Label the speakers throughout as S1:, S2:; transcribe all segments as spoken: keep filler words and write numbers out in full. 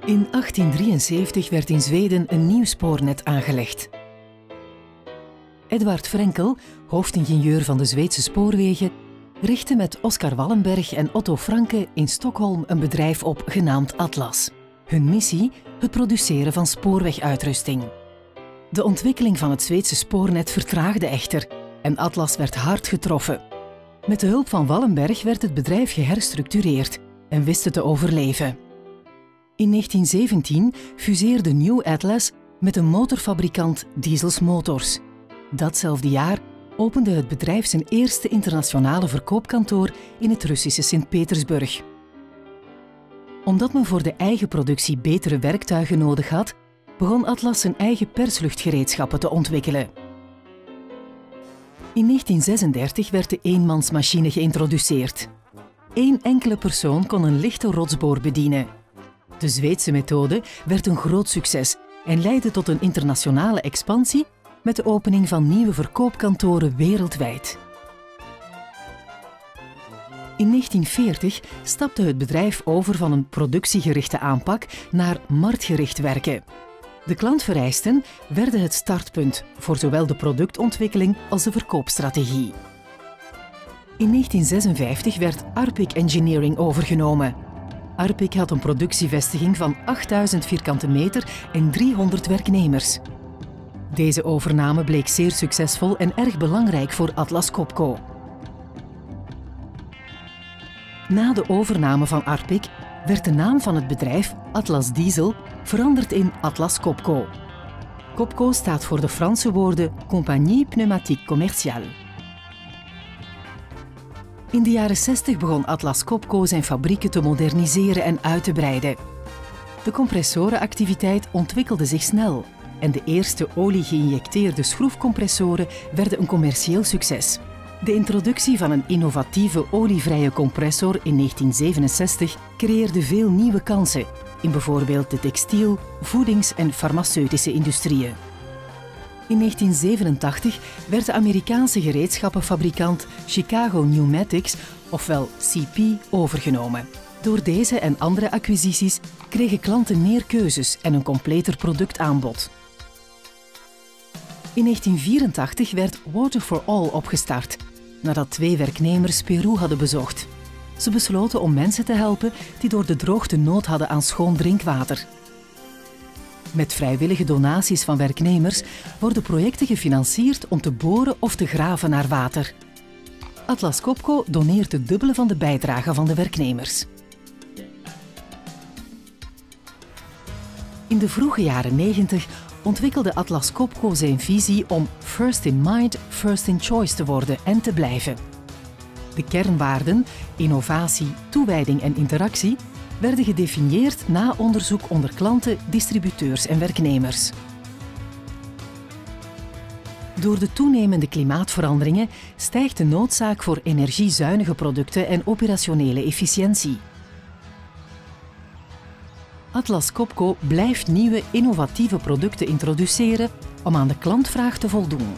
S1: In achttien drieënzeventig werd in Zweden een nieuw spoornet aangelegd. Edvard Frenkel, hoofdingenieur van de Zweedse spoorwegen, richtte met Oskar Wallenberg en Otto Franke in Stockholm een bedrijf op genaamd Atlas. Hun missie: het produceren van spoorweguitrusting. De ontwikkeling van het Zweedse spoornet vertraagde echter en Atlas werd hard getroffen. Met de hulp van Wallenberg werd het bedrijf geherstructureerd en wist het te overleven. In negentien zeventien fuseerde New Atlas met de motorfabrikant Diesels Motors. Datzelfde jaar opende het bedrijf zijn eerste internationale verkoopkantoor in het Russische Sint-Petersburg. Omdat men voor de eigen productie betere werktuigen nodig had, begon Atlas zijn eigen persluchtgereedschappen te ontwikkelen. In negentien zesendertig werd de eenmansmachine geïntroduceerd. Eén enkele persoon kon een lichte rotsboor bedienen. De Zweedse methode werd een groot succes en leidde tot een internationale expansie met de opening van nieuwe verkoopkantoren wereldwijd. In negentien veertig stapte het bedrijf over van een productiegerichte aanpak naar marktgericht werken. De klantvereisten werden het startpunt voor zowel de productontwikkeling als de verkoopstrategie. In negentien zesenvijftig werd Arpic Engineering overgenomen. Arpic had een productievestiging van achtduizend vierkante meter en driehonderd werknemers. Deze overname bleek zeer succesvol en erg belangrijk voor Atlas Copco. Na de overname van Arpic werd de naam van het bedrijf, Atlas Diesel, veranderd in Atlas Copco. Copco staat voor de Franse woorden Compagnie Pneumatique Commerciale. In de jaren zestig begon Atlas Copco zijn fabrieken te moderniseren en uit te breiden. De compressorenactiviteit ontwikkelde zich snel en de eerste olie-geïnjecteerde schroefcompressoren werden een commercieel succes. De introductie van een innovatieve olievrije compressor in negentien zevenenzestig creëerde veel nieuwe kansen in bijvoorbeeld de textiel-, voedings- en farmaceutische industrieën. In negentien zevenentachtig werd de Amerikaanse gereedschappenfabrikant Chicago Pneumatics, ofwel C P, overgenomen. Door deze en andere acquisities kregen klanten meer keuzes en een completer productaanbod. In negentien vierentachtig werd Water for All opgestart, nadat twee werknemers Peru hadden bezocht. Ze besloten om mensen te helpen die door de droogte nood hadden aan schoon drinkwater. Met vrijwillige donaties van werknemers worden projecten gefinancierd om te boren of te graven naar water. Atlas Copco doneert het dubbele van de bijdrage van de werknemers. In de vroege jaren negentig ontwikkelde Atlas Copco zijn visie om first in mind, first in choice te worden en te blijven. De kernwaarden, innovatie, toewijding en interactie, werden gedefinieerd na onderzoek onder klanten, distributeurs en werknemers. Door de toenemende klimaatveranderingen stijgt de noodzaak voor energiezuinige producten en operationele efficiëntie. Atlas Copco blijft nieuwe, innovatieve producten introduceren om aan de klantvraag te voldoen.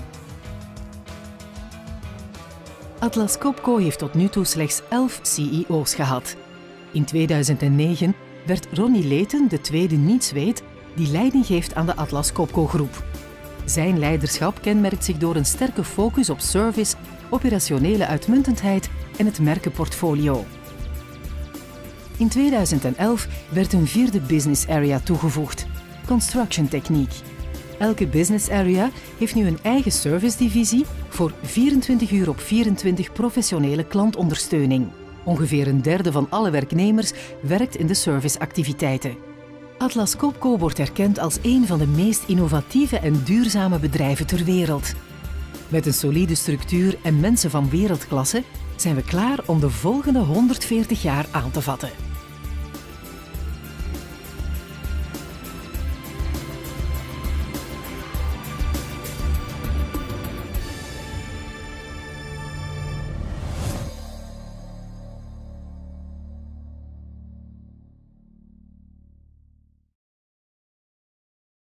S1: Atlas Copco heeft tot nu toe slechts elf C E O's gehad. In tweeduizend negen werd Ronnie Leten de tweede niet-Zweed die leiding geeft aan de Atlas Copco groep. Zijn leiderschap kenmerkt zich door een sterke focus op service, operationele uitmuntendheid en het merkenportfolio. In tweeduizend elf werd een vierde business area toegevoegd: Construction Techniek. Elke business area heeft nu een eigen servicedivisie voor vierentwintig uur op vierentwintig professionele klantondersteuning. Ongeveer een derde van alle werknemers werkt in de serviceactiviteiten. Atlas Copco wordt erkend als een van de meest innovatieve en duurzame bedrijven ter wereld. Met een solide structuur en mensen van wereldklasse zijn we klaar om de volgende honderdveertig jaar aan te vatten.